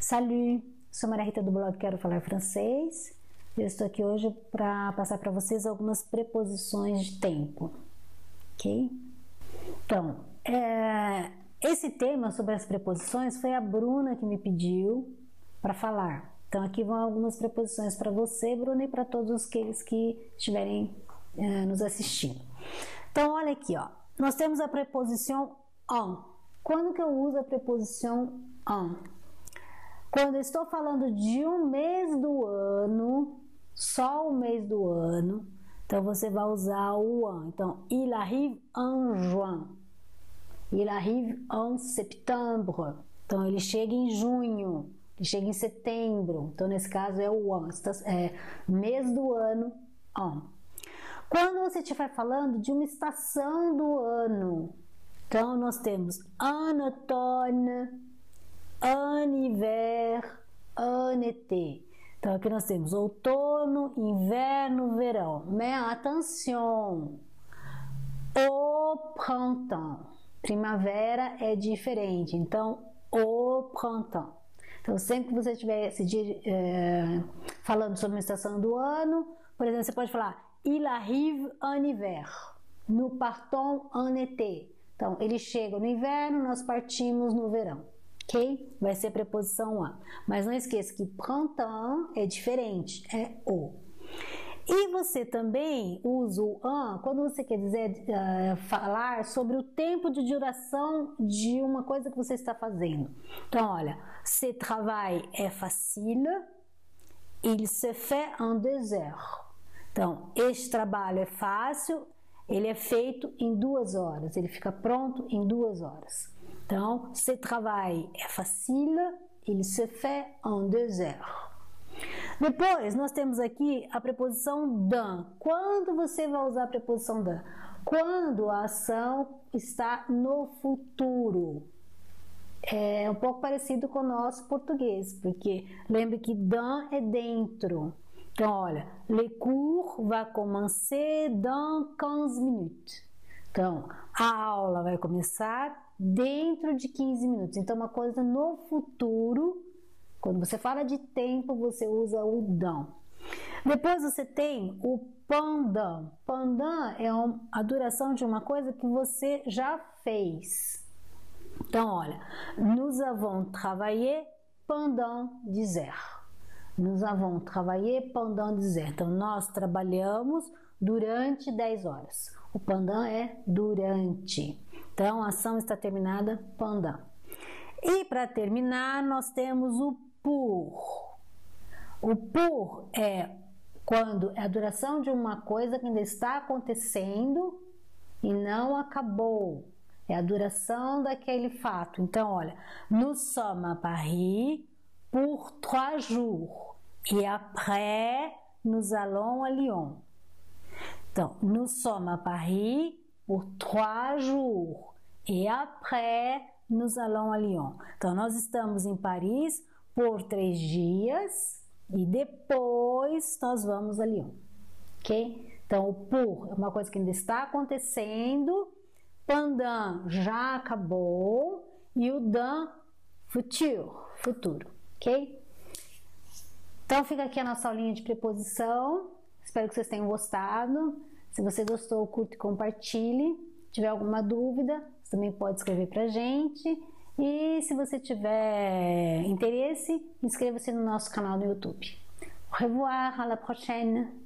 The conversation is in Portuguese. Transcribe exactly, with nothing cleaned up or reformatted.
Salut, sou Maria Rita do blog Quero Falar Francês. Eu estou aqui hoje para passar para vocês algumas preposições de tempo, ok? Então, é, esse tema sobre as preposições foi a Bruna que me pediu para falar. Então aqui vão algumas preposições para você, Bruna, e para todos aqueles que estiverem é, nos assistindo. Então olha aqui, ó, nós temos a preposição en. Quando que eu uso a preposição en? Quando eu estou falando de um mês do ano, só o mês do ano, então você vai usar o en. Então, il arrive en juin, il arrive en septembre. Então, ele chega em junho, ele chega em setembro. Então, nesse caso é o en, é mês do ano, en. Quando você estiver falando de uma estação do ano, então nós temos en automne, en hiver, en été. Então aqui nós temos outono, inverno, verão. Mais attention, au printemps. Primavera é diferente, então au printemps. Então sempre que você estiver é, falando sobre uma estação do ano, por exemplo, você pode falar il arrive en hiver, nous partons en été. Então ele chega no inverno, nós partimos no verão. Ok? Vai ser a preposição en. Mas não esqueça que printemps é diferente, é o. E você também usa o en quando você quer dizer, uh, falar sobre o tempo de duração de uma coisa que você está fazendo. Então, olha, ce travail est facile, il se fait en deux heures. Então, este trabalho é fácil, ele é feito em duas horas, ele fica pronto em duas horas. Então, ce travail est facile, il se fait en deux heures. Depois, nós temos aqui a preposição dans. Quando você vai usar a preposição dans? Quando a ação está no futuro. É um pouco parecido com o nosso português, porque lembre que dans é dentro. Então, olha, le cours va commencer dans quinze minutes. Então, a aula vai começar dentro de quinze minutos. Então, uma coisa no futuro, quando você fala de tempo, você usa o dans. Depois você tem o pendant. Pendant é a duração de uma coisa que você já fez. Então, olha, nous avons travaillé pendant dix heures. Nous avons travaillé pendant dix heures. Então, nós trabalhamos durante dez horas. O pendant é durante. Então, a ação está terminada pendant. E para terminar, nós temos o pour. O pour é quando é a duração de uma coisa que ainda está acontecendo e não acabou. É a duração daquele fato. Então, olha, nous sommes à Paris pour trois jours. Et après, nous allons à Lyon. Então, nous sommes à Paris pour trois jours. Et après, nous allons à Lyon. Então, nós estamos em Paris por três dias e depois nós vamos a Lyon. Ok? Então, o pour é uma coisa que ainda está acontecendo. Pendant já acabou. E o dans, futur, futuro. Ok? Então fica aqui a nossa aulinha de preposição. Espero que vocês tenham gostado. Se você gostou, curte e compartilhe. Se tiver alguma dúvida, você também pode escrever pra gente. E se você tiver interesse, inscreva-se no nosso canal no YouTube. Au revoir, à la prochaine!